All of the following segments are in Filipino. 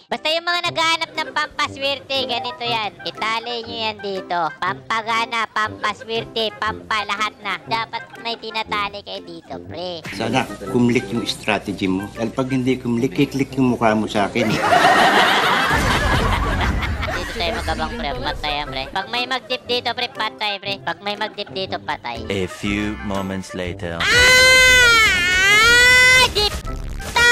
Basta yung mga naghahanap ng pampaswerte, ganito yan. Itali nyo yan dito. Pampagana, pampaswerte, pampalahat na. Dapat may tinatali kayo dito, pre. Sana kumlik yung strategy mo. Dahil pag hindi kumlik, kiklik yung mukha mo sa akin eh. Dito tayo magabang, pre. Patay yan, pre. Pag may mag-dip dito, pre, patay, pre. Pag may mag-dip dito, patay. A few moments later. Dip! Ta!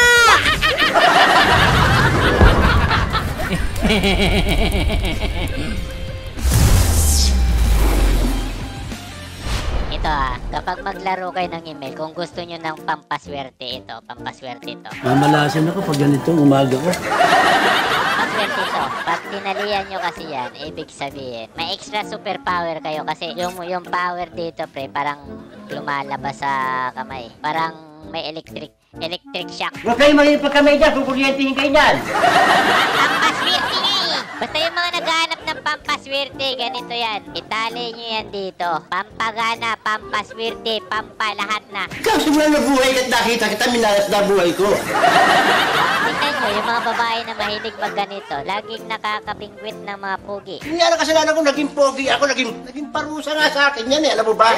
Ito kapag maglaro kayo ng email, kung gusto nyo ng pampaswerte ito, Mamalasan ako pag ganitong umaga ko. Pampaswerte ito. Pag tinalian nyo kasi yan, ibig sabihin, may extra superpower kayo kasi yung power dito, pre, parang lumalabas sa kamay. Parang may electric shock. Huwag kayo magiging pagkamay dyan, kukuryentihin kayo dyan. Pampaswerte nga eh. Basta yung mga naghahanap ng pampaswerte, ganito yan. Itali nyo yan dito. Pampagana, pampaswerte, pampalahat na. Ikaw simula na buhay at nakita kita, minalas na buhay ko. Tingnan nyo, yung mga babae na mahilig magganito, laging nakakabingwit ng mga pugi. Hindi yan ang kasalanan ko, naging pogi ako, naging parusa nga sa akin yan eh, alam mo ba?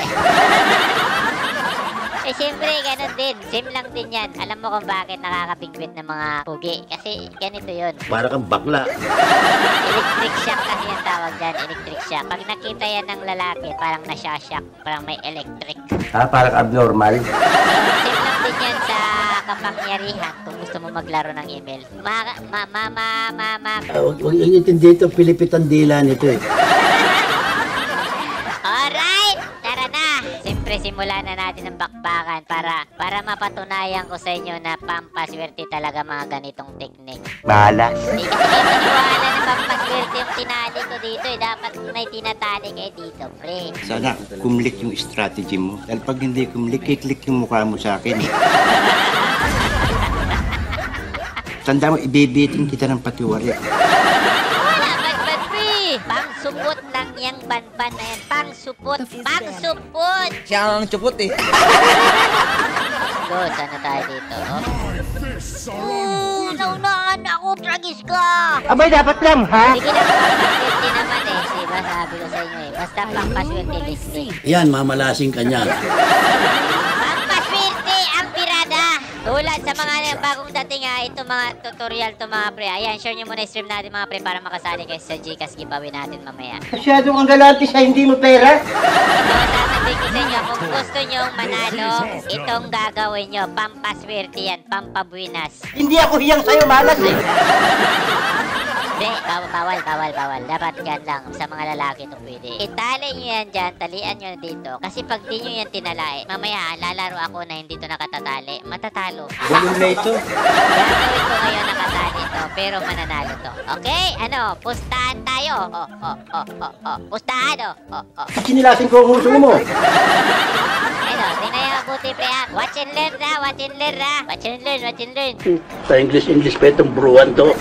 Eh, siyempre, ganun din. Same lang din yan. Alam mo kung bakit nakakabingwit ng mga pugi. Kasi ganito yun. Para kang bakla. Electric shock kasi yung tawag dyan. Electric shock. Pag nakita yan ng lalaki, parang nasya-shock. Parang may electric. Parang abnormal. Same lang din yan sa kapangyarihan kung gusto mo maglaro ng email. Huwag intindi ito, pilipit ang dila nito eh. Alright! Tara na! Siyempre, simulan na natin ang bakbakan para mapatunayan ko sa inyo na pampaswerte talaga mga ganitong technique. Bahala. Hindi kasi kayo maniwala na pampaswerte yung tinali ko dito eh. Dapat may tinatali kayo dito, pre. Sana kumlik yung strategy mo. Dahil pag hindi kumlik, kiklik yung mukha mo sa akin eh. Tanda mo, ibibitin kita ng patiwari. Wala, banban, pre! Pangsupot lang yung banban na yan. Pangsupot! Pangsupot! Siya ang chupot eh. Go, sana tayo dito, oh? Naunaan ako, tragis ka! Abay, dapat lang, ha? Sige na, pampaswerte naman eh. Diba, sabi ko sa inyo eh. Basta pampaswerte, Leslie. Yan, mamalasing ka niyan. Pampaswerte ang pirada! Tulad sa mga bagong dating ito mga tutorial to mga pre. Ayan, share nyo muna stream natin mga pre para makasali kayo sa Gcash giveaway natin mamaya. Masyadong ang galante sa hindi mo pera. Ito, sasabihin ko sa inyo, kung gusto nyong manalo, itong gagawin nyo. Pampaswerte yan, pampabuinas. Hindi ako hiyang sa'yo, malas eh. Hindi, bawal. Dapat yan lang. Sa mga lalaki ito pwede. Itali nyo yan dyan, talian nyo dito. Kasi pag di nyo yan tinalay, mamaya lalaro ako na hindi to nakatatali. Matatalo. Ganun na ito. Gagawin ko ngayon nakatali to, pero mananalo to. Okay? Ano? Pustahan tayo. Pustahan, Sinilasin ko ang uso mo. Ano? Tingnan yung mabuti, pre. Watch and learn na. Watch and learn. Sa English pa itong bruwan to.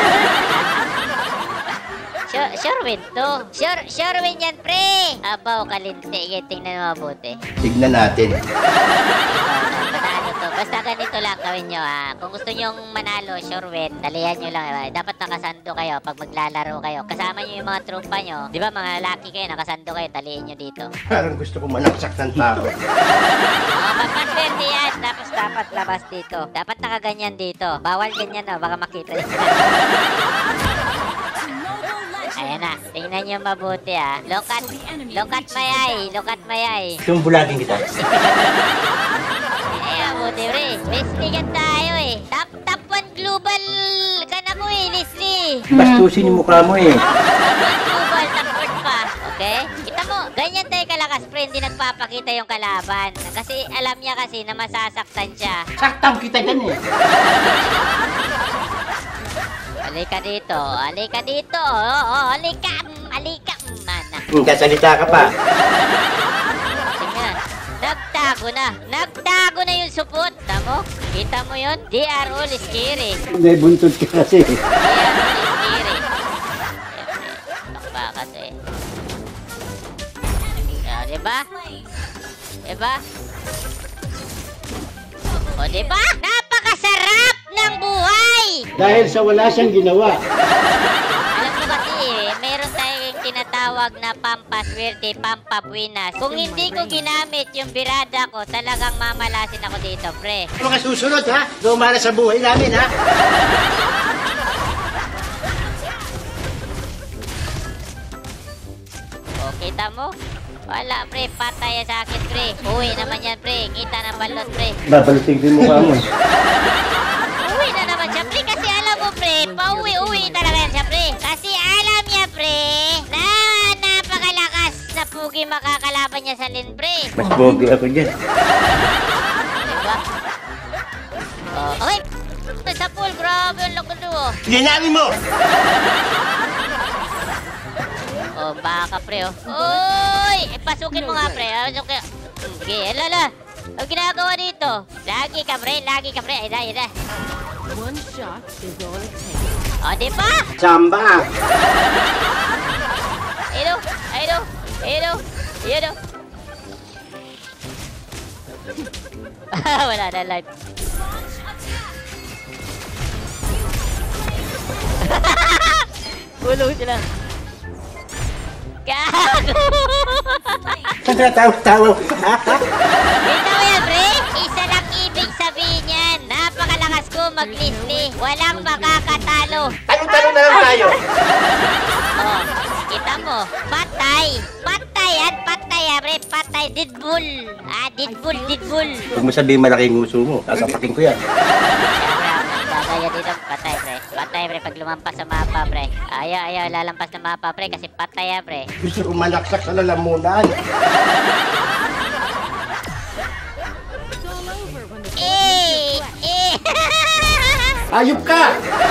Sure win to. Sure win yan, pre. Abaw, kalinti. Tingnan mo mabuti. Tignan natin. Manalo to. Basta ganito lang gawin nyo, ha. Kung gusto nyong manalo, sure win, talihan nyo lang. Dapat nakasando kayo pag maglalaro kayo. Kasama nyo yung mga tropa nyo. Di ba, mga lalaki kayo, nakasando kayo, talihan nyo dito. Parang gusto ko manaksak ng tao. Pampaswerte yan. Tapos dapat labas dito. Dapat nakaganyan dito. Bawal ganyan, no. Baka makita nyo. Ayan na. Tingnan nyo mabuti, ha. Look at my eye. Tumbulagin kita. Mabuti, pre. Leslie ka tayo, eh. Top 1 global ka na mo, eh, Leslie. Bastusin yung mukha mo eh. Global, top 4 pa. Okay? Kita mo, ganyan tayo kalakas, pre. Hindi nagpapakita yung kalaban. Kasi alam niya kasi na masasaktan siya. Saktan kita dyan eh. Halika dito. Halika. Mana. Kasalita ka pa. Tingnan. Nagtago na yung supot. Tamo? Kita mo yun? They are all scary. May buntod ka kasi. They are all scary. Takba kasi. Diba? O, diba? Napakasarap ng buhay! Dahil sa wala siyang ginawa. Alam mo kasi meron tayong tinatawag na pampaswerte, pampabuinas. Kung hindi ko ginamit yung birada ko, talagang mamalasin ako dito, pre. Mga susunod ha, dumana sa buhay namin ha. O, kita mo? Wala, pre. Patay sa akin, pre. Uwi naman yan, pre. Kita ng balot, pre. Babalitin ko yung mukha mo. Uwi na naman siya, pre. Kasi alam mo, pre. Pauwi-uwi talaga yan siya, pre. Kasi alam niya, pre, na napakalakas na pugi makakalaban niya sa lin, pre. Mas pogi ako dyan. Diba? Oh, okay. Sa pool, grabe ang laki doon, oh. Ginami mo! Oh, baka, pre, oh. Oy! Pasukin mo nga, pre. Pasukin. Sige, alala. Ang ginagawa dito. Lagi ka, pre. Lagi ka, pre. Ayun na, ayun na. One shot is all it takes. O, di ba? Samba. Ayun, ayun, ayun, ayun. Wala na life. Bulong sila. Gago! Saan ka tawa-tawa? Kita mo yan, pre? Isa lang ibig sabihin yan. Napakalakas ko mag-lisli. Walang makakatalo. Tanong-tanong na lang tayo. Oh, kita mo. Patay. Patay yan. Patay yan, pre. Patay. Didbul. Ah, didbul, didbul. Huwag mo sabihin malaking nguso mo. Sasapakin ko yan. Gagaya dito. Patay, pre. Patay, pre. Pag lumampas sa mapa, pre. Ayaw, lalampas na mapa, pre. Kasi patay yan, pre. Gusto ko malaksak sa lalamunan. It's all over when the Eh! Eh! Ayop ka!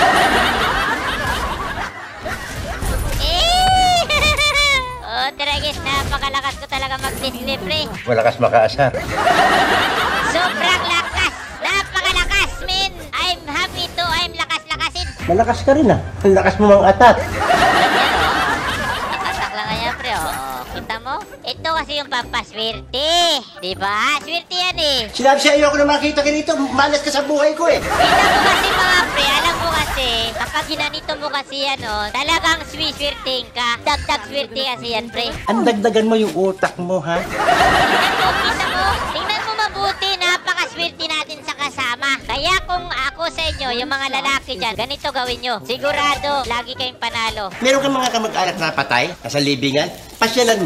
Oh, Tragis, napakalakas ko talaga mag-display, pre. Malakas makaasar. Sobrang lakas! Napakalakas, men! I'm happy to, I'm lakas-lakasin. Malakas ka rin ah. Ang lakas mo mang atat. Nakatak lang kaya, pre, oh. Kita mo? Ito kasi yung pampaswerte. Diba? Swerte yan eh. Sinabi siya ayoko na makita ka rito. Malas ka sa buhay ko eh. Kita mo kasi mga pre, alam mo kasi, kapag ginanito mo kasi yan, oh, talagang swiswerteng ka. Dagdag swerte kasi yan, pre. Ang dagdagan mo yung utak mo, ha? Tingnan mo mabuti, napakaswerte natin sa kasama. Kaya kung ako sa inyo, yung mga lalaki dyan, ganito gawin nyo. Sigurado, lagi kayong panalo. Meron kang mga kamag-anak na patay? Nasa libingan? Pasyalan mo.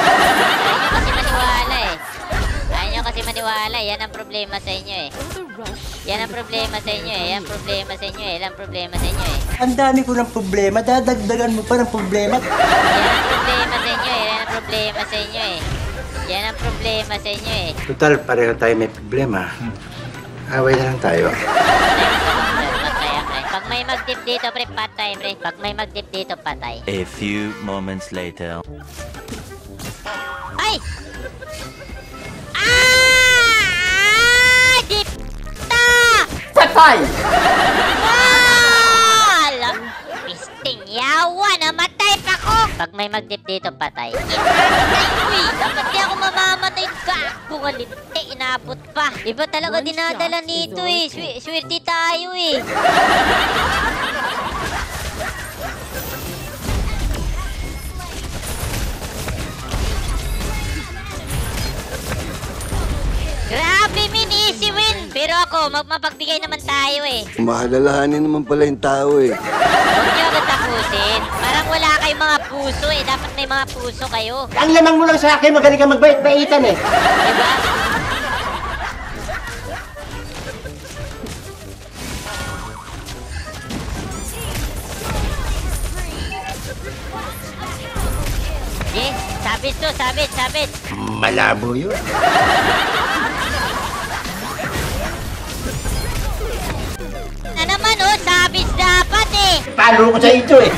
Ayaw nyo kasi maniwala, yan ang problema sa inyo eh. the rush. Yan ang problema sa inyo eh. Yan ang problema sa inyo eh. Yan ang problema sa inyo eh. Ang dami ko ng problema. Dadagdagan mo pa ng problema. Yan ang problema sa inyo eh. Yan ang problema sa inyo eh. Yan ang problema sa inyo eh. Total, pareho tayo may problema. Away na lang tayo. Patay yan, pre. Pag may mag-dip dito, pre, patay, pre. Pag may mag-dip dito, patay. A few moments later. Ay! Ah! Dip! Ta! Patay! Wala! Pisting yawa! Namatay pa ko! Pag may mag-dip dito, patay. Patay ko eh! Dapat di ako mamamatay. Gago nga linte, inabot pa. Iba talaga dinadala nito eh. Swerte tayo eh. Grabe, min, easy win. Pero ako, mapagbigay naman tayo eh. Mahalalahanin naman pala yung tao eh. Huwag niyo agad tapusin. Parang wala kayong mga puso eh. Dapat may mga puso kayo. Ang lamang mo lang sa akin, magaling ka magbait-baitan eh. Diba? Yes, sabit to, sabit. Malabo yun. Na naman oh, sabit dapat eh. Palo ko sa ito eh.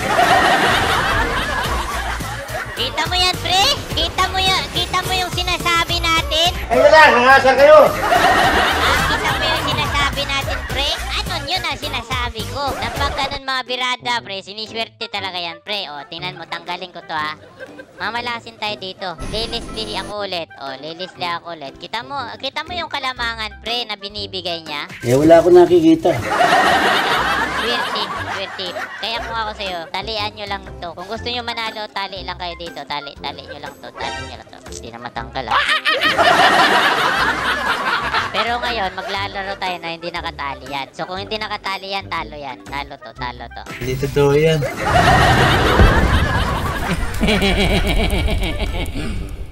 Kita mo yan, pre? Kita mo yung sinasabi natin? Ayun lang, nangasar kayo. Ah, kita mo yung sinasabi natin, pre? Ano yun, nga sinasabi ko. Na pag ganun mga birada, pre, siniswerte talaga yan, pre. O, tingnan mo, tanggalin ko to, ha. Mamalasin tayo dito. Lilisli ako ulit. O, lilisli ako ulit. Kita mo yung kalamangan, pre, na binibigay niya. Eh, wala ako nakikita. Swerte. Kaya kung ako sa'yo, talian nyo lang to. Kung gusto nyo manalo, tali lang kayo dito. Tali nyo lang to. Hindi na matanggal, ha. Pero ngayon, maglalaro tayo na hindi nakatali yan. So, kung hindi nakatali yan, talo yan. Talo to. Hindi totoo yan.